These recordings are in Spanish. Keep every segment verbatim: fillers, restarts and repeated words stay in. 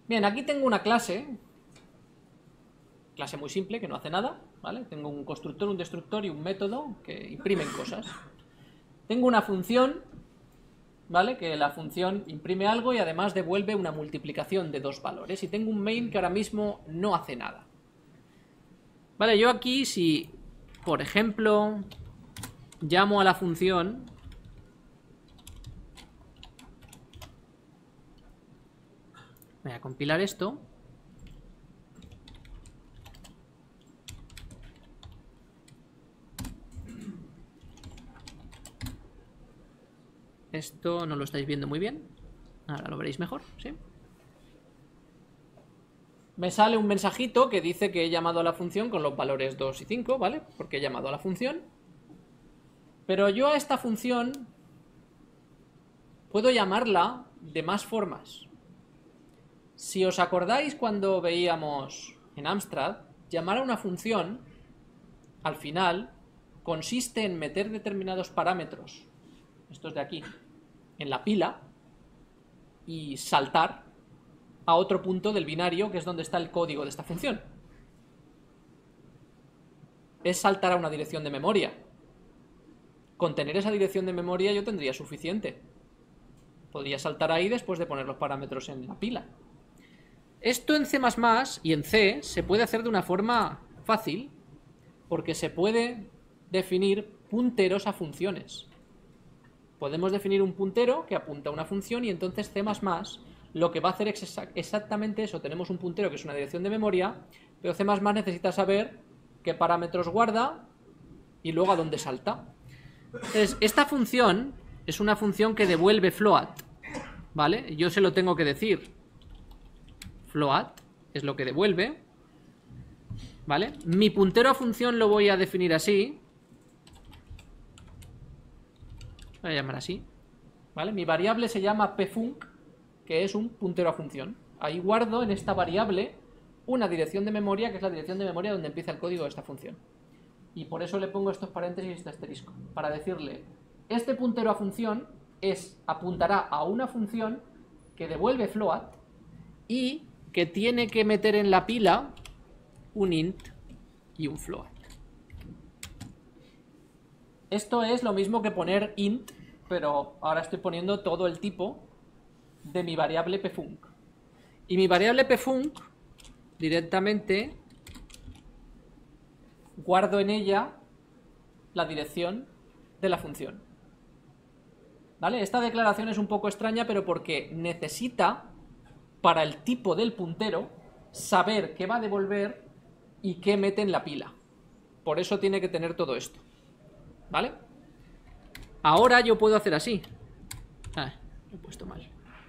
Bien, aquí tengo una clase, clase muy simple que no hace nada, ¿vale? Tengo un constructor, un destructor y un método que imprimen cosas. Tengo una función, ¿vale? Que la función imprime algo y además devuelve una multiplicación de dos valores. Y tengo un main que ahora mismo no hace nada. Vale, yo aquí si, por ejemplo, llamo a la función... Voy a compilar esto. Esto no lo estáis viendo muy bien. Ahora lo veréis mejor, ¿sí? Me sale un mensajito que dice que he llamado a la función con los valores dos y cinco, ¿vale? Porque he llamado a la función. Pero yo a esta función puedo llamarla de más formas. Si os acordáis cuando veíamos en Amstrad, llamar a una función, al final, consiste en meter determinados parámetros, estos de aquí, en la pila, y saltar a otro punto del binario, que es donde está el código de esta función. Es saltar a una dirección de memoria. Con tener esa dirección de memoria yo tendría suficiente. Podría saltar ahí después de poner los parámetros en la pila. Esto en C más más y en C se puede hacer de una forma fácil, porque se puede definir punteros a funciones. Podemos definir un puntero que apunta a una función y entonces C más más lo que va a hacer es exactamente eso. Tenemos un puntero que es una dirección de memoria, pero C más más necesita saber qué parámetros guarda y luego a dónde salta. Entonces, esta función es una función que devuelve float, ¿vale? Yo se lo tengo que decir. Float es lo que devuelve, ¿vale? Mi puntero a función lo voy a definir así. Voy a llamar así, ¿vale? Mi variable se llama pfunc, que es un puntero a función. Ahí guardo en esta variable una dirección de memoria, que es la dirección de memoria donde empieza el código de esta función. Y por eso le pongo estos paréntesis y este asterisco, para decirle, este puntero a función es, apuntará a una función que devuelve float y que tiene que meter en la pila un int y un float. Esto es lo mismo que poner int, pero ahora estoy poniendo todo el tipo de mi variable pfunc. Y mi variable pfunc directamente guardo en ella la dirección de la función. ¿Vale? Esta declaración es un poco extraña, pero porque necesita, para el tipo del puntero, saber qué va a devolver y qué mete en la pila. Por eso tiene que tener todo esto. ¿Vale? Ahora yo puedo hacer así. Ah, lo he puesto mal.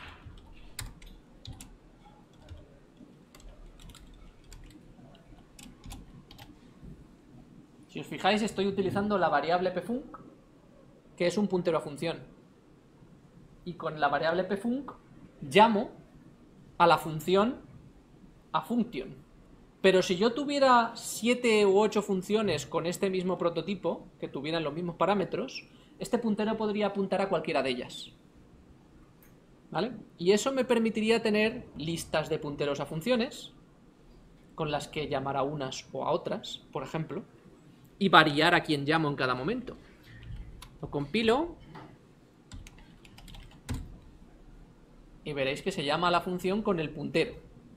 Si os fijáis, estoy utilizando la variable pfunc, que es un puntero a función. Y con la variable pfunc llamo a la función a function. Pero si yo tuviera siete u ocho funciones con este mismo prototipo, que tuvieran los mismos parámetros, este puntero podría apuntar a cualquiera de ellas. ¿Vale? Y eso me permitiría tener listas de punteros a funciones, con las que llamar a unas o a otras, por ejemplo, y variar a quién llamo en cada momento. Lo compilo y veréis que se llama a la función con el puntero.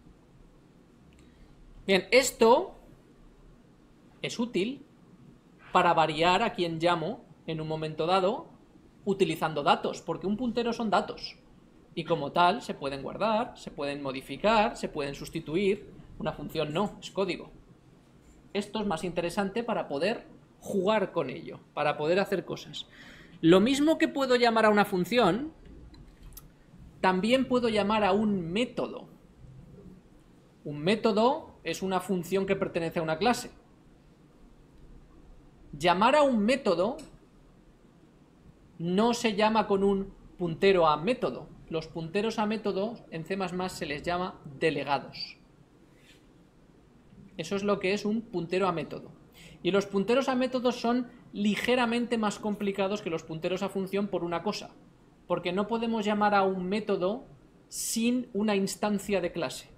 Bien, esto es útil para variar a quién llamo en un momento dado utilizando datos, porque un puntero son datos y como tal se pueden guardar, se pueden modificar, se pueden sustituir. Una función no, es código. Esto es más interesante para poder jugar con ello, para poder hacer cosas. Lo mismo que puedo llamar a una función, también puedo llamar a un método. Un método es una función que pertenece a una clase. Llamar a un método no se llama con un puntero a método. Los punteros a método en C más más se les llama delegados. Eso es lo que es un puntero a método. Y los punteros a métodos son ligeramente más complicados que los punteros a función por una cosa. Porque no podemos llamar a un método sin una instancia de clase.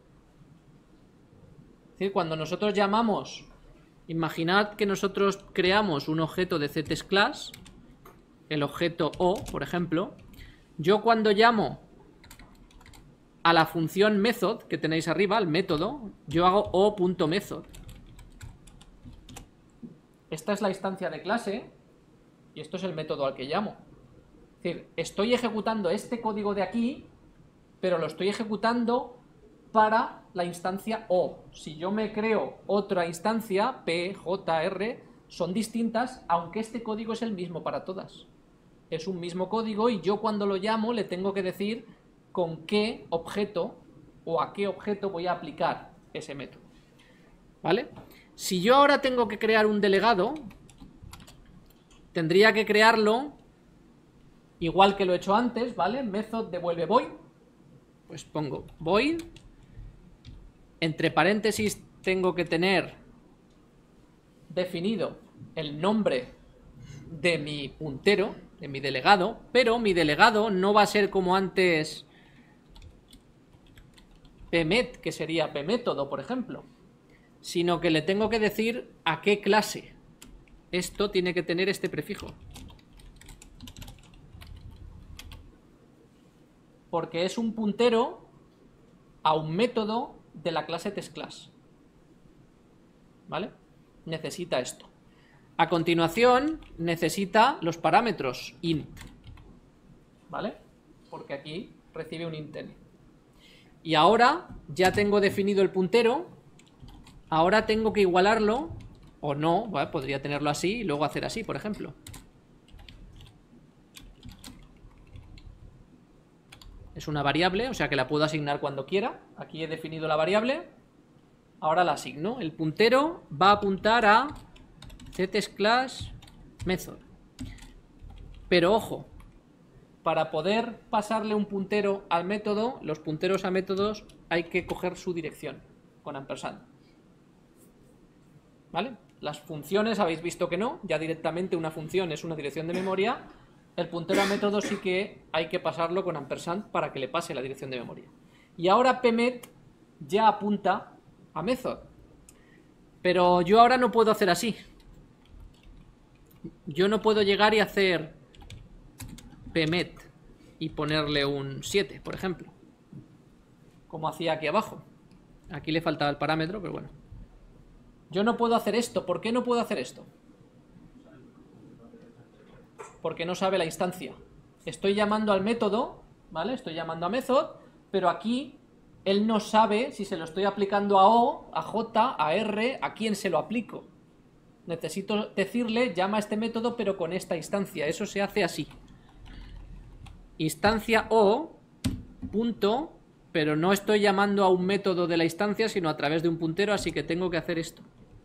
Es decir, cuando nosotros llamamos, imaginad que nosotros creamos un objeto de CTEXtClass, el objeto O, por ejemplo. Yo cuando llamo a la función method que tenéis arriba, el método, yo hago o.method. Esta es la instancia de clase y esto es el método al que llamo. Es decir, estoy ejecutando este código de aquí, pero lo estoy ejecutando para la instancia O. Si yo me creo otra instancia, P, J, R, son distintas, aunque este código es el mismo para todas. Es un mismo código y yo cuando lo llamo le tengo que decir con qué objeto o a qué objeto voy a aplicar ese método. ¿Vale? Si yo ahora tengo que crear un delegado, tendría que crearlo igual que lo he hecho antes, ¿vale? Method devuelve void. Pues pongo void. Entre paréntesis tengo que tener definido el nombre de mi puntero, de mi delegado, pero mi delegado no va a ser como antes pmet, que sería pmétodo, por ejemplo, sino que le tengo que decir a qué clase. Esto tiene que tener este prefijo. Porque es un puntero a un método de la clase TextClass. ¿Vale? Necesita esto. A continuación, necesita los parámetros int. ¿Vale? Porque aquí recibe un int. Y ahora ya tengo definido el puntero. Ahora tengo que igualarlo, o no, ¿vale? Podría tenerlo así y luego hacer así, por ejemplo. Es una variable, o sea que la puedo asignar cuando quiera. Aquí he definido la variable. Ahora la asigno. El puntero va a apuntar a CTEXtClass method. Pero ojo, para poder pasarle un puntero al método, los punteros a métodos hay que coger su dirección con ampersand. ¿Vale? Las funciones habéis visto que no, ya directamente una función es una dirección de memoria. El puntero a método sí que hay que pasarlo con ampersand para que le pase la dirección de memoria. Y ahora pmet ya apunta a method. Pero yo ahora no puedo hacer así. Yo no puedo llegar y hacer pmet y ponerle un siete, por ejemplo, como hacía aquí abajo. Aquí le faltaba el parámetro, pero bueno. Yo no puedo hacer esto. ¿Por qué no puedo hacer esto? Porque no sabe la instancia. Estoy llamando al método, ¿vale? Estoy llamando a method, pero aquí él no sabe si se lo estoy aplicando a O, a J, a R, a quién se lo aplico. Necesito decirle, llama a este método, pero con esta instancia. Eso se hace así. Instancia O, punto, pero no estoy llamando a un método de la instancia, sino a través de un puntero, así que tengo que hacer esto.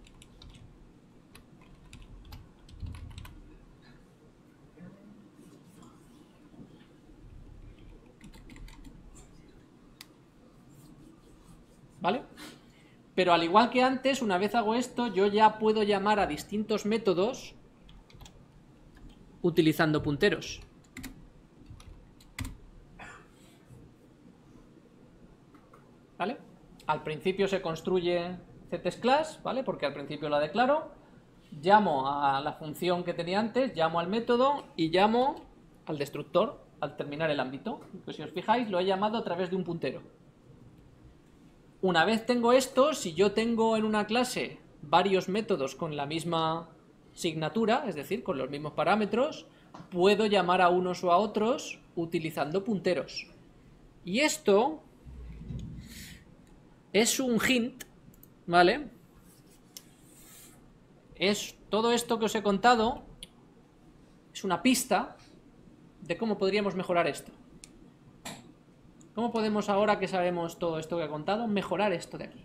¿Vale? Pero al igual que antes, una vez hago esto, yo ya puedo llamar a distintos métodos utilizando punteros. ¿Vale? Al principio se construye CTEXtClass, ¿vale? Porque al principio la declaro. Llamo a la función que tenía antes, llamo al método y llamo al destructor al terminar el ámbito. Pues si os fijáis, lo he llamado a través de un puntero. Una vez tengo esto, si yo tengo en una clase varios métodos con la misma signatura, es decir, con los mismos parámetros, puedo llamar a unos o a otros utilizando punteros. Y esto es un hint, ¿vale? Es todo esto que os he contado, es una pista de cómo podríamos mejorar esto. ¿Cómo podemos, ahora que sabemos todo esto que he contado, mejorar esto de aquí?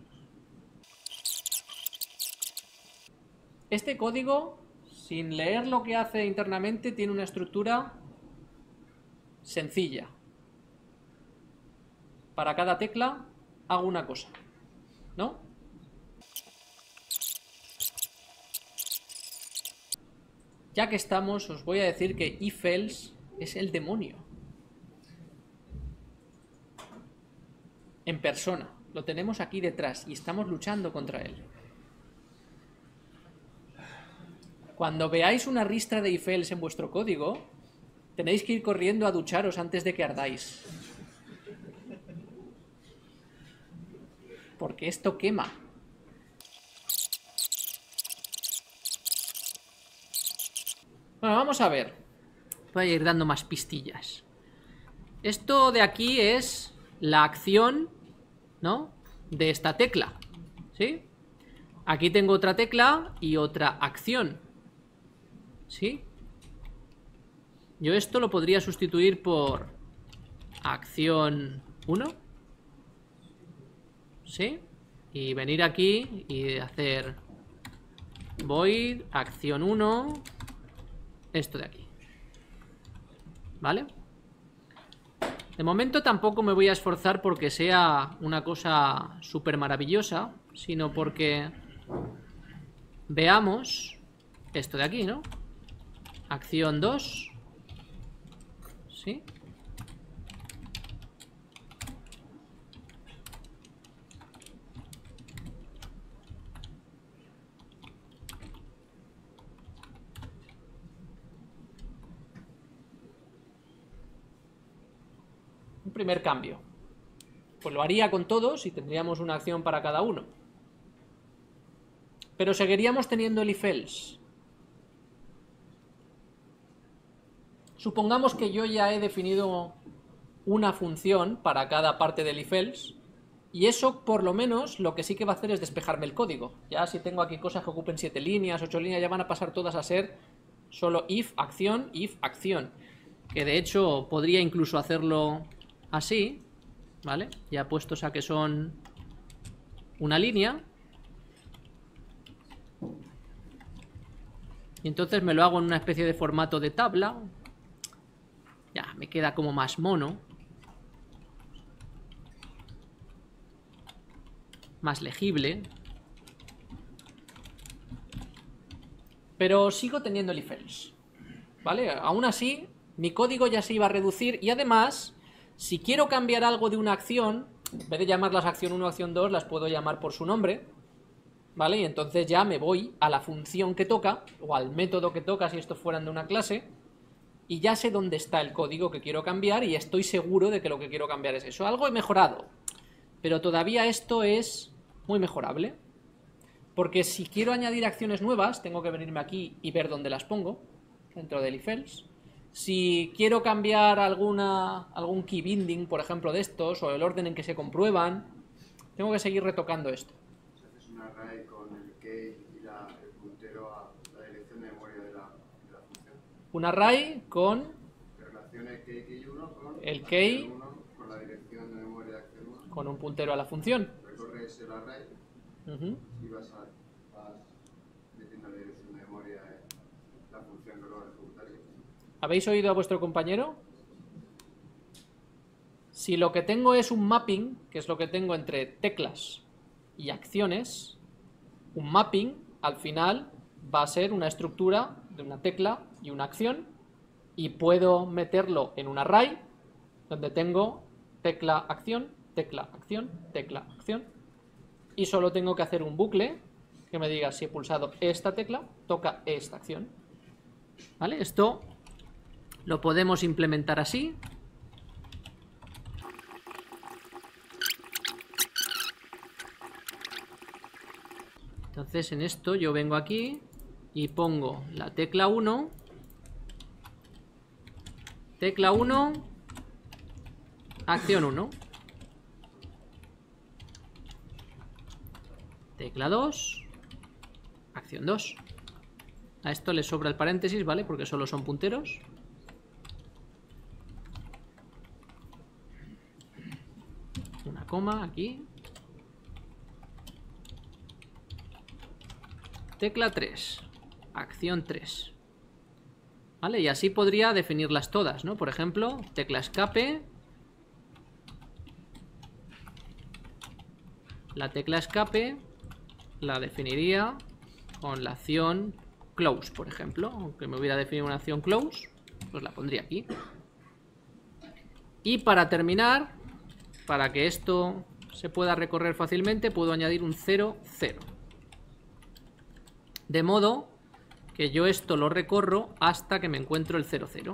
Este código, sin leer lo que hace internamente, tiene una estructura sencilla. Para cada tecla hago una cosa, ¿no? Ya que estamos, os voy a decir que if else es el demonio. en persona. Lo tenemos aquí detrás y estamos luchando contra él. Cuando veáis una ristra de if else en vuestro código, tenéis que ir corriendo a ducharos antes de que ardáis. Porque esto quema. Bueno, vamos a ver. Voy a ir dando más pistillas. Esto de aquí es la acción, ¿no?, de esta tecla, ¿sí? Aquí tengo otra tecla y otra acción, ¿sí? Yo esto lo podría sustituir por acción uno, ¿sí? Y venir aquí y hacer void, acción uno, esto de aquí, ¿vale? De momento tampoco me voy a esforzar porque sea una cosa súper maravillosa, sino porque veamos esto de aquí, ¿no? Acción dos, ¿sí? Un primer cambio. Pues lo haría con todos y tendríamos una acción para cada uno. Pero seguiríamos teniendo el if else. Supongamos que yo ya he definido una función para cada parte del if else, y eso por lo menos lo que sí que va a hacer es despejarme el código. Ya si tengo aquí cosas que ocupen siete líneas, ocho líneas, ya van a pasar todas a ser solo if, acción, if, acción. Que de hecho podría incluso hacerlo así, ¿vale? Ya puestos a que son una línea. Y entonces me lo hago en una especie de formato de tabla. Ya, me queda como más mono. Más legible. Pero sigo teniendo el if else, ¿vale? Aún así, mi código ya se iba a reducir y además, si quiero cambiar algo de una acción, en vez de llamarlas acción uno, acción dos, las puedo llamar por su nombre, ¿vale? Y entonces ya me voy a la función que toca, o al método que toca si estos fueran de una clase, y ya sé dónde está el código que quiero cambiar y estoy seguro de que lo que quiero cambiar es eso. Algo he mejorado, pero todavía esto es muy mejorable, porque si quiero añadir acciones nuevas, tengo que venirme aquí y ver dónde las pongo, dentro del if else. Si quiero cambiar alguna, algún key binding, por ejemplo, de estos, o el orden en que se comprueban, tengo que seguir retocando esto. Si haces un array con el key y la, el puntero a la dirección de memoria de la, de la función. Un array con Que relacione key key uno con el key uno con la dirección de memoria de acción uno. con un puntero a la función. Recorres el array Uh-huh. y vas, a, vas metiendo la dirección de memoria en la función que luego ejecutaría. ¿Habéis oído a vuestro compañero? Si lo que tengo es un mapping, que es lo que tengo entre teclas y acciones, un mapping al final va a ser una estructura de una tecla y una acción, y puedo meterlo en un array donde tengo tecla, acción, tecla, acción, tecla, acción, y solo tengo que hacer un bucle que me diga si he pulsado esta tecla, toca esta acción, ¿vale? Esto lo podemos implementar así. Entonces en esto yo vengo aquí y pongo la tecla uno, tecla uno, acción uno, tecla dos, acción dos. A esto le sobra el paréntesis, ¿vale? Porque solo son punteros. Una coma aquí. Tecla tres, acción tres. ¿Vale? Y así podría definirlas todas, ¿no? Por ejemplo, tecla escape. La tecla escape la definiría con la acción close, por ejemplo. Aunque me hubiera definido una acción close, pues la pondría aquí. Y para terminar, para que esto se pueda recorrer fácilmente, puedo añadir un cero, cero. De modo que yo esto lo recorro hasta que me encuentro el cero, cero.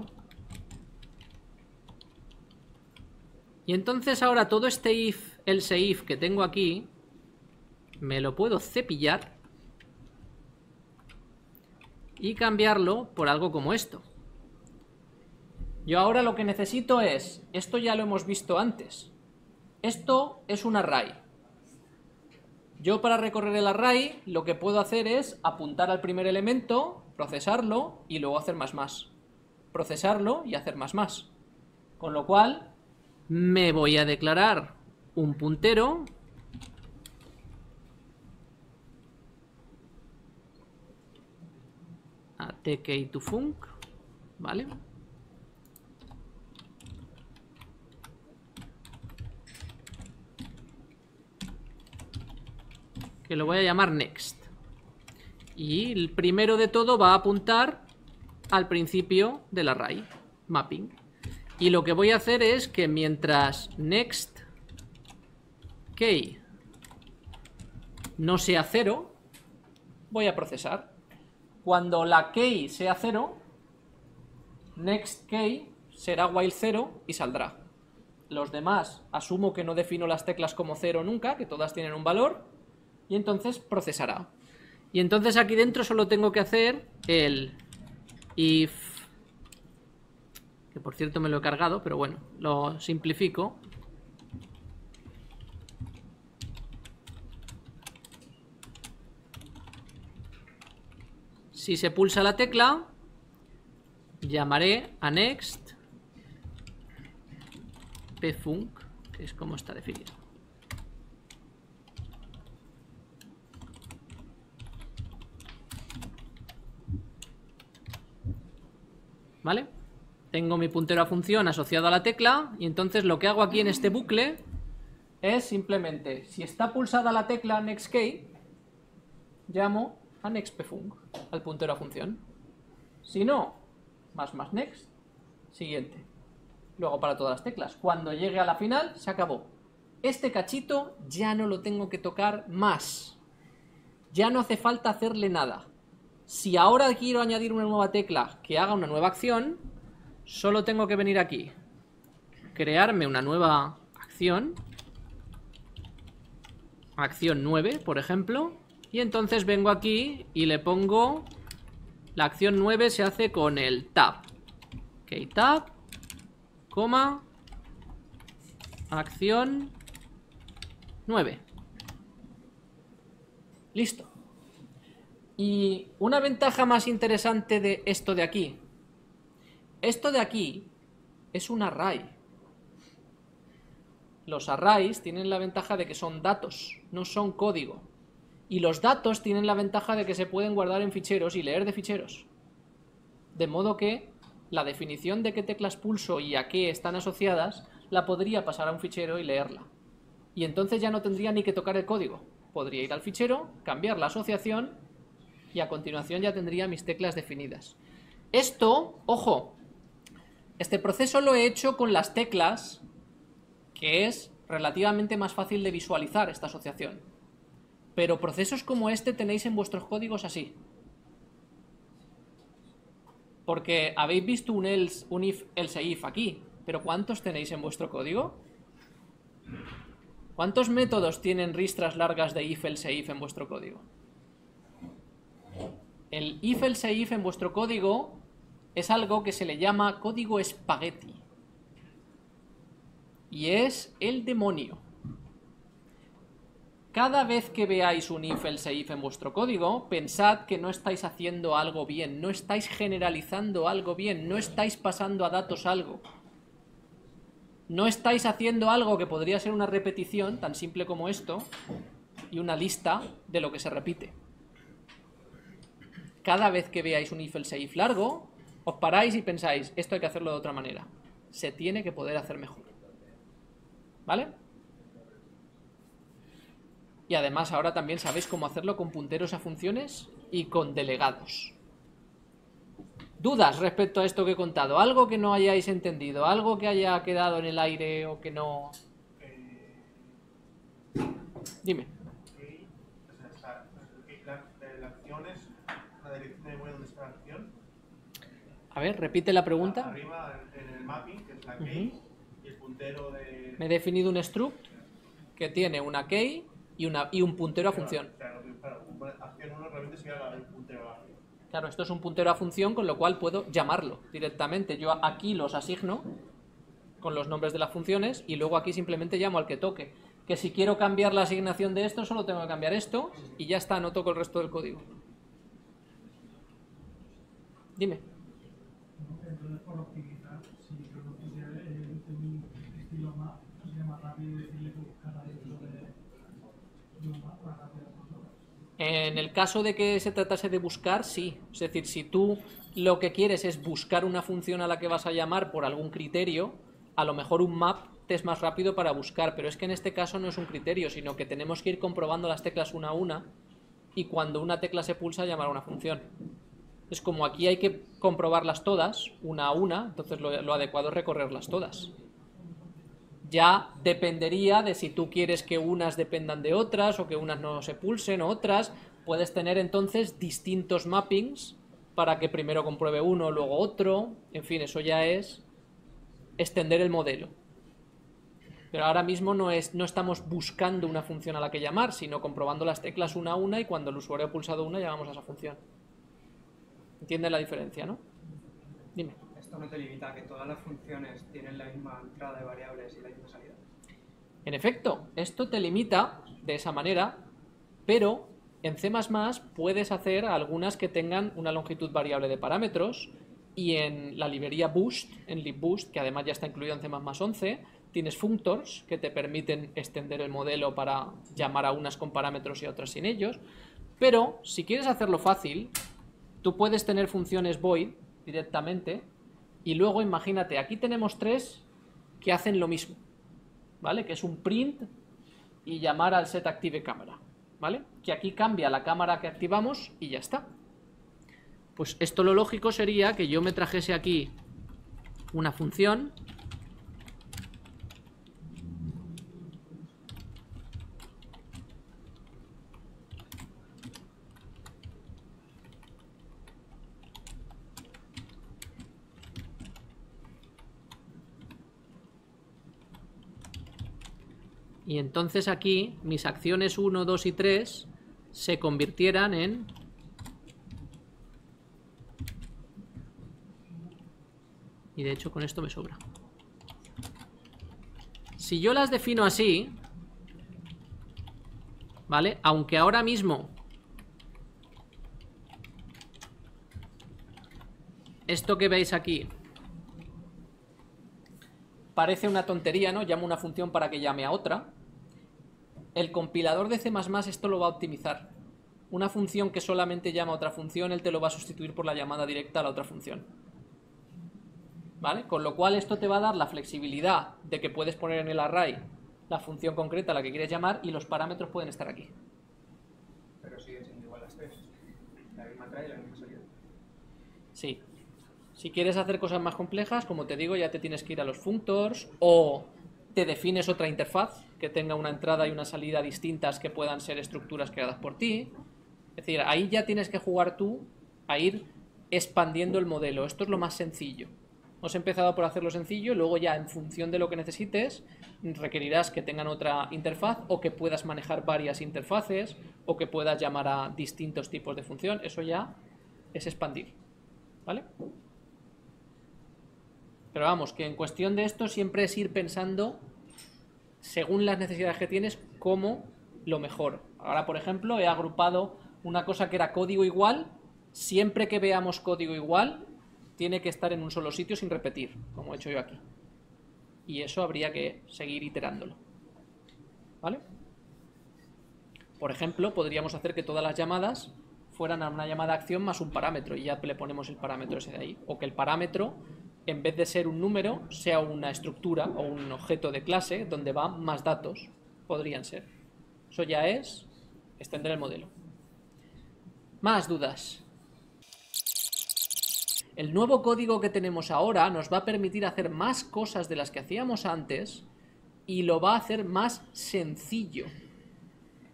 Y entonces ahora todo este if, else if que tengo aquí, me lo puedo cepillar y cambiarlo por algo como esto. Yo ahora lo que necesito es, esto ya lo hemos visto antes, esto es un array. Yo para recorrer el array lo que puedo hacer es apuntar al primer elemento, procesarlo y luego hacer más más. Procesarlo y hacer más más. Con lo cual me voy a declarar un puntero a tk2func, ¿vale? Que lo voy a llamar next. Y el primero de todo va a apuntar al principio del array, mapping. Y lo que voy a hacer es que mientras next key no sea cero, voy a procesar. Cuando la key sea cero, next key será while cero y saldrá. Los demás asumo que no defino las teclas como cero nunca, que todas tienen un valor, y entonces procesará. Y entonces aquí dentro solo tengo que hacer el if, que por cierto me lo he cargado, pero bueno, lo simplifico. Si se pulsa la tecla, llamaré a next pfunc, que es como está definido. ¿Vale? Tengo mi puntero a función asociado a la tecla y entonces lo que hago aquí en este bucle es simplemente, si está pulsada la tecla nextKey, llamo a nextPfunc, al puntero a función. Si no, más más next, siguiente. Luego para todas las teclas. Cuando llegue a la final, se acabó. Este cachito ya no lo tengo que tocar más. Ya no hace falta hacerle nada. Si ahora quiero añadir una nueva tecla que haga una nueva acción, solo tengo que venir aquí, crearme una nueva acción, acción nueve, por ejemplo, y entonces vengo aquí y le pongo, la acción nueve se hace con el tab, ok, tab, coma, acción nueve. Listo. Y una ventaja más interesante de esto de aquí. Esto de aquí es un array. Los arrays tienen la ventaja de que son datos, no son código. Y los datos tienen la ventaja de que se pueden guardar en ficheros y leer de ficheros. De modo que la definición de qué teclas pulso y a qué están asociadas la podría pasar a un fichero y leerla. Y entonces ya no tendría ni que tocar el código. Podría ir al fichero, cambiar la asociación y a continuación ya tendría mis teclas definidas. Esto, ojo, este proceso lo he hecho con las teclas, que es relativamente más fácil de visualizar esta asociación. Pero procesos como este tenéis en vuestros códigos así. Porque habéis visto un else, un if, else if aquí, pero ¿cuántos tenéis en vuestro código? ¿Cuántos métodos tienen ristras largas de if, else if en vuestro código? El if, else if en vuestro código es algo que se le llama código espagueti. Y es el demonio. Cada vez que veáis un if, else if en vuestro código, pensad que no estáis haciendo algo bien, no estáis generalizando algo bien, no estáis pasando a datos algo. No estáis haciendo algo que podría ser una repetición, tan simple como esto, y una lista de lo que se repite. Cada vez que veáis un if, else if largo, os paráis y pensáis, esto hay que hacerlo de otra manera. Se tiene que poder hacer mejor. ¿Vale? Y además ahora también sabéis cómo hacerlo con punteros a funciones y con delegados. ¿Dudas respecto a esto que he contado? ¿Algo que no hayáis entendido? ¿Algo que haya quedado en el aire o que no...? Eh, Dime. Okay. O sea, está, okay, la, la acción es la dirección de memoria donde está la acción. A ver, repite la pregunta. Arriba en el mapping, que es la Uh-huh. key, y el puntero de... Me he definido un struct que tiene una key y, una, y un puntero a función. Claro, claro, acción uno realmente sería el puntero a la función. Claro, esto es un puntero a función, con lo cual puedo llamarlo directamente. Yo aquí los asigno con los nombres de las funciones y luego aquí simplemente llamo al que toque. Que si quiero cambiar la asignación de esto, solo tengo que cambiar esto y ya está, no toco el resto del código. Dime. Entonces, por optimizar, si yo no quisiera el estilo map, sería más rápido decirle que buscara dentro de un map más rápido. En el caso de que se tratase de buscar, sí. Es decir, si tú lo que quieres es buscar una función a la que vas a llamar por algún criterio, a lo mejor un map te es más rápido para buscar, pero es que en este caso no es un criterio, sino que tenemos que ir comprobando las teclas una a una y cuando una tecla se pulsa llamar a una función. Es como aquí hay que comprobarlas todas, una a una, entonces lo, lo adecuado es recorrerlas todas. Ya dependería de si tú quieres que unas dependan de otras o que unas no se pulsen o otras. Puedes tener entonces distintos mappings para que primero compruebe uno, luego otro. En fin, eso ya es extender el modelo. Pero ahora mismo no, es, no estamos buscando una función a la que llamar, sino comprobando las teclas una a una y cuando el usuario ha pulsado una llamamos a esa función. ¿Entiendes la diferencia, no? Dime. ¿Esto no te limita a que todas las funciones tienen la misma entrada de variables y la misma salida? En efecto, esto te limita de esa manera, pero en C más más puedes hacer algunas que tengan una longitud variable de parámetros y en la librería Boost, en libboost, que además ya está incluido en C más más once, tienes functors que te permiten extender el modelo para llamar a unas con parámetros y a otras sin ellos, pero si quieres hacerlo fácil, tú puedes tener funciones void directamente y luego imagínate, aquí tenemos tres que hacen lo mismo, ¿vale? Que es un print y llamar al setActiveCamera, ¿vale? Que aquí cambia la cámara que activamos y ya está. Pues esto lo lógico sería que yo me trajese aquí una función y entonces aquí mis acciones uno, dos y tres se convirtieran en y de hecho con esto me sobra. Si yo las defino así, ¿vale? Aunque ahora mismo esto que veis aquí parece una tontería, ¿no? Llamo una función para que llame a otra. El compilador de C más más esto lo va a optimizar. Una función que solamente llama a otra función, él te lo va a sustituir por la llamada directa a la otra función. ¿Vale? Con lo cual esto te va a dar la flexibilidad de que puedes poner en el array la función concreta a la que quieres llamar y los parámetros pueden estar aquí. Pero siguen siendo igual las tres. La misma entrada y la misma salida. Sí. Si quieres hacer cosas más complejas, como te digo, ya te tienes que ir a los functors o te defines otra interfaz que tenga una entrada y una salida distintas que puedan ser estructuras creadas por ti. Es decir, ahí ya tienes que jugar tú a ir expandiendo el modelo. Esto es lo más sencillo. Hemos empezado por hacerlo sencillo, luego ya en función de lo que necesites requerirás que tengan otra interfaz o que puedas manejar varias interfaces o que puedas llamar a distintos tipos de función. Eso ya es expandir, ¿vale? Pero vamos, que en cuestión de esto siempre es ir pensando según las necesidades que tienes como lo mejor. Ahora, por ejemplo, he agrupado una cosa que era código igual. Siempre que veamos código igual tiene que estar en un solo sitio sin repetir, como he hecho yo aquí. Y eso habría que seguir iterándolo, ¿vale? Por ejemplo, podríamos hacer que todas las llamadas fueran a una llamada acción más un parámetro y ya le ponemos el parámetro ese de ahí. O que el parámetro, en vez de ser un número, sea una estructura o un objeto de clase donde van más datos. Podrían ser. Eso ya es extender el modelo. Más dudas. El nuevo código que tenemos ahora nos va a permitir hacer más cosas de las que hacíamos antes y lo va a hacer más sencillo.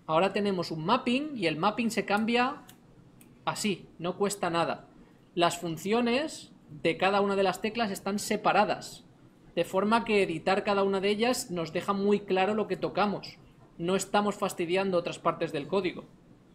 Ahora tenemos un mapping y el mapping se cambia así, no cuesta nada. Las funciones de cada una de las teclas están separadas, de forma que editar cada una de ellas nos deja muy claro lo que tocamos. No estamos fastidiando otras partes del código.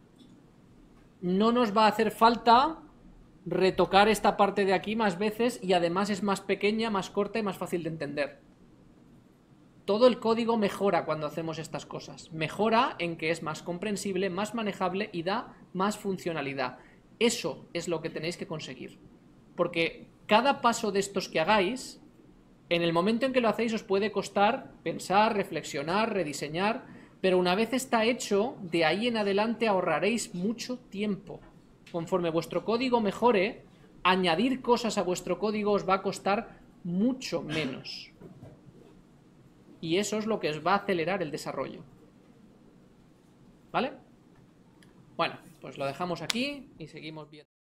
No nos va a hacer falta retocar esta parte de aquí más veces y además es más pequeña, más corta y más fácil de entender. Todo el código mejora cuando hacemos estas cosas. Mejora en que es más comprensible, más manejable y da más funcionalidad. Eso es lo que tenéis que conseguir. Porque cada paso de estos que hagáis, en el momento en que lo hacéis os puede costar pensar, reflexionar, rediseñar, pero una vez está hecho, de ahí en adelante ahorraréis mucho tiempo. Conforme vuestro código mejore, añadir cosas a vuestro código os va a costar mucho menos. Y eso es lo que os va a acelerar el desarrollo. ¿Vale? Bueno, pues lo dejamos aquí y seguimos viendo.